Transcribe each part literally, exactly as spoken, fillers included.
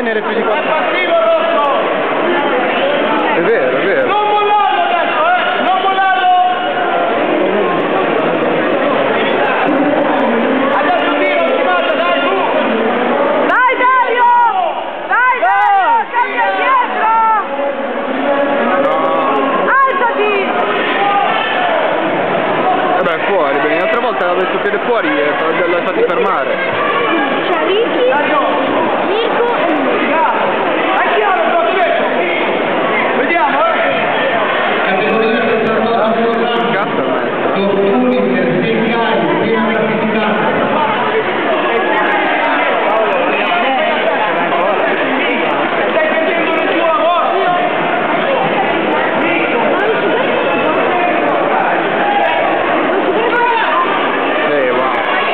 tenere più di quattro. È vero, è vero. Non mollarlo adesso, eh! Non mollarlo! Adesso tiro, ultimata, dai, su! Dai Dario! Dai Dario! Cambia dietro! Alzati! E beh, fuori, bene. L'altra volta l'avevo messo piede fuori e l'ho lasciati fermare. C'è Ricky, Mirko e lui. Hai chiaro il tuo detto? Vediamo, eh! Cazzo, maestro. Stai facendo il tuo lavoro! Eh, wow.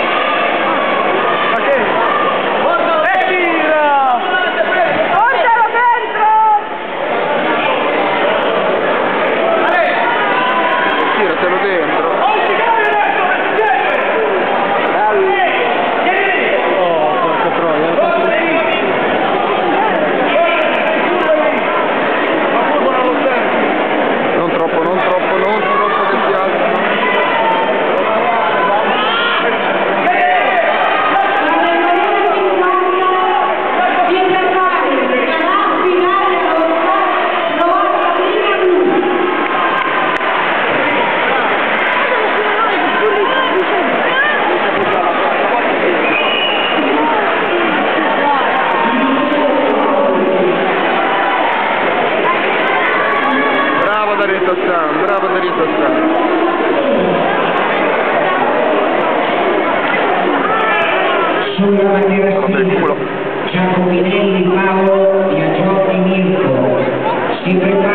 Ma che? E tira! Portalo dentro! Tiratelo dentro. Oh, porca troia, l'ho fatto Non troppo, non troppo, non troppo che si alzano. Bravo Dario Sassan, bravo Dario Sassan. Sulla bandiera Vabbè, culo. Giacominelli Paolo, Iagiotti Mirko. Si prepara